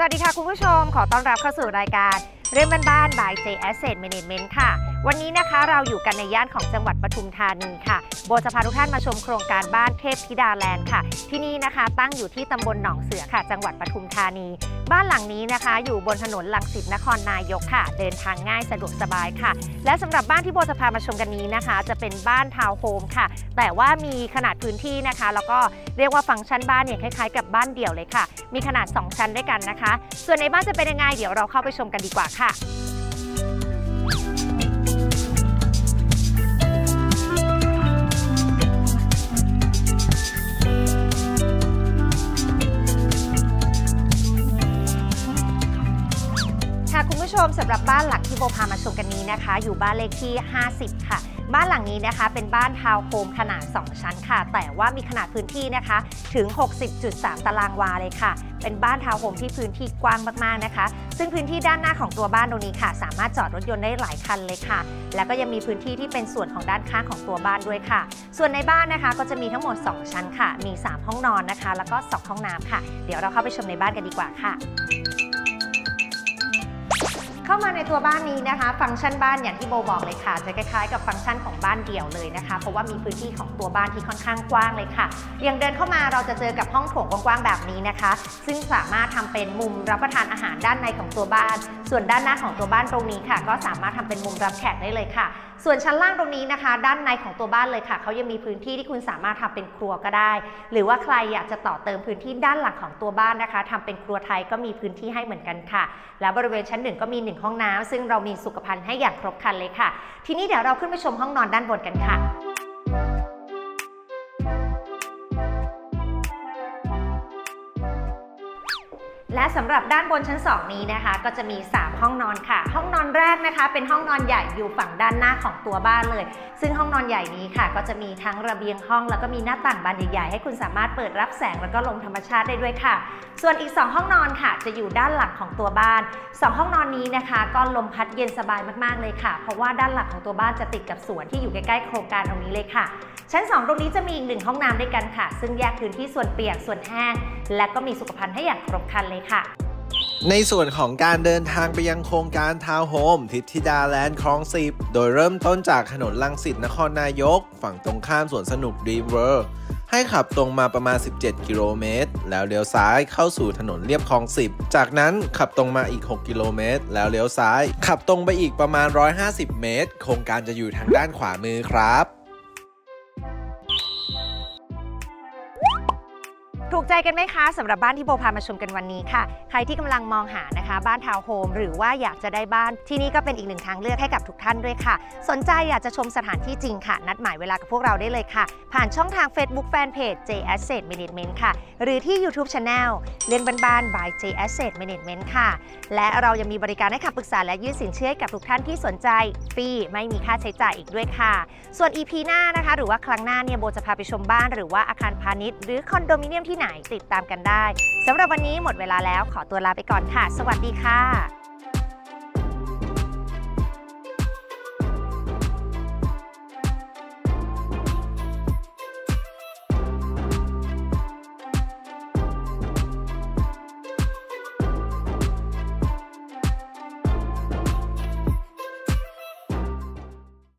วัสดีค่ะคุณผู้ชมขอต้อนรับเข้าสู่รายการเรื่องบ้านๆ by J Asset Management ค่ะวันนี้นะคะเราอยู่กันในย่านของจังหวัดปทุมธานีค่ะโบจะพาทุกท่านมาชมโครงการบ้านเทพธิดาแลนด์ค่ะที่นี่นะคะตั้งอยู่ที่ตำบลหนองเสือค่ะจังหวัดปทุมธานีบ้านหลังนี้นะคะอยู่บนถนนรังสิตนครนายกค่ะเดินทางง่ายสะดวกสบายค่ะและสำหรับบ้านที่โบจะพามาชมกันนี้นะคะจะเป็นบ้านทาวน์โฮมค่ะแต่ว่ามีขนาดพื้นที่นะคะแล้วก็เรียกว่าฟังก์ชันบ้านเนี่ยคล้ายๆกับบ้านเดี่ยวเลยค่ะมีขนาด2ชั้นด้วยกันนะคะส่วนในบ้านจะเป็นยังไงเดี๋ยวเราเข้าไปชมกันดีกว่าค่ะคุณผู้ชมสำหรับบ้านหลังที่โบพามาชมกันนี้นะคะอยู่บ้านเลขที่50ค่ะบ้านหลังนี้นะคะเป็นบ้านทาวน์โฮมขนาด2ชั้นค่ะแต่ว่ามีขนาดพื้นที่นะคะถึง 60.3 ตารางวาเลยค่ะเป็นบ้านทาวน์โฮมที่พื้นที่กว้างมากๆนะคะซึ่งพื้นที่ด้านหน้าของตัวบ้านตรงนี้ค่ะสามารถจอดรถยนต์ได้หลายคันเลยค่ะแล้วก็ยังมีพื้นที่ที่เป็นส่วนของด้านข้างของตัวบ้านด้วยค่ะส่วนในบ้านนะคะก็จะมีทั้งหมด2ชั้นค่ะมี3ห้องนอนนะคะแล้วก็2ห้องน้ำค่ะเดี๋ยวเราเข้าไปชมในบ้านกันดีกว่าค่ะเข้ามาในตัวบ้านนี้นะคะฟังก์ชันบ้านอย่างที่โบบอกเลยค่ะจะคล้ายๆกับฟังก์ชันของบ้านเดี่ยวเลยนะคะเพราะว่ามีพื้นที่ของตัวบ้านที่ค่อนข้างกว้างเลยค่ะอย่างเดินเข้ามาเราจะเจอกับห้องโถงกว้างๆแบบนี้นะคะซึ่งสามารถทำเป็นมุมรับประทานอาหารด้านในของตัวบ้านส่วนด้านหน้าของตัวบ้านตรงนี้ค่ะก็สามารถทำเป็นมุมรับแขกได้เลยค่ะส่วนชั้นล่างตรงนี้นะคะด้านในของตัวบ้านเลยค่ะเขายังมีพื้นที่ที่คุณสามารถทำเป็นครัวก็ได้หรือว่าใครอยากจะต่อเติมพื้นที่ด้านหลังของตัวบ้านนะคะทำเป็นครัวไทยก็มีพื้นที่ให้เหมือนกันค่ะและบริเวณชั้น1ก็มี1ห้องน้ำซึ่งเรามีสุขภัณฑ์ให้อย่างครบครันเลยค่ะทีนี้เดี๋ยวเราขึ้นไปชมห้องนอนด้านบนกันค่ะและสำหรับด้านบนชั้น2นี้นะคะก็จะมี3ห้องนอนค่ะห้องนอนแรกนะคะเป็นห้องนอนใหญ่อยู่ฝั่งด้านหน้าของตัวบ้านเลยซึ่งห้องนอนใหญ่นี้ค่ะก็จะมีทั้งระเบียงห้องแล้วก็มีหน้าต่างบานใหญ่ๆให้คุณสามารถเปิดรับแสงแล้วก็ลมธรรมชาติได้ด้วยค่ะส่วนอีก2ห้องนอนค่ะจะอยู่ด้านหลังของตัวบ้าน2ห้องนอนนี้นะคะก็ลมพัดเย็นสบายมากๆเลยค่ะเพราะว่าด้านหลังของตัวบ้านจะติดกับสวนที่อยู่ใกล้ๆโครงการตรงนี้เลยค่ะชั้น2ตรงนี้จะมีอีก1ห้องน้ำด้วยกันค่ะซึ่งแยกพื้นที่ส่วนเปียกส่วนแห้งและก็มีสุขภัณฑ์ให้อย่างครบครันเลยค่ะในส่วนของการเดินทางไปยังโครงการทาวน์โฮมทิพธิดาแลนด์คลอง10โดยเริ่มต้นจากถนนรังสิตนครนายกฝั่งตรงข้ามสวนสนุกดรีมเวิลด์ให้ขับตรงมาประมาณ17กิโลเมตรแล้วเลี้ยวซ้ายเข้าสู่ถนนเลียบคลอง10จากนั้นขับตรงมาอีก6กิโลเมตรแล้วเลี้ยวซ้ายขับตรงไปอีกประมาณ150เมตรโครงการจะอยู่ทางด้านขวามือครับถูกใจกันไหมคะสำหรับบ้านที่โบพามาชมกันวันนี้ค่ะใครที่กำลังมองหานะคะบ้านทาวน์โฮมหรือว่าอยากจะได้บ้านที่นี่ก็เป็นอีกหนึ่งทางเลือกให้กับทุกท่านด้วยค่ะสนใจอยากจะชมสถานที่จริงค่ะนัดหมายเวลากับพวกเราได้เลยค่ะผ่านช่องทาง Facebook Fanpage J Asset Management ค่ะหรือที่ YouTube Channel เรื่องบ้านๆ by J Asset Management ค่ะและเรายังมีบริการให้คำปรึกษาและยื่นสินเชื่อให้กับทุกท่านที่สนใจฟรีไม่มีค่าใช้จ่ายอีกด้วยค่ะส่วน EP หน้านะคะหรือว่าครั้งหน้าเนี่ยโบจะพาไปชมบ้านหรือว่าอาคารพาณิชย์หรือคอนโดมิเนียมที่ไหนติดตามกันได้สำหรับวันนี้หมดเวลาแล้วขอตัวลาไปก่อนค่ะสวัสดีค่ะ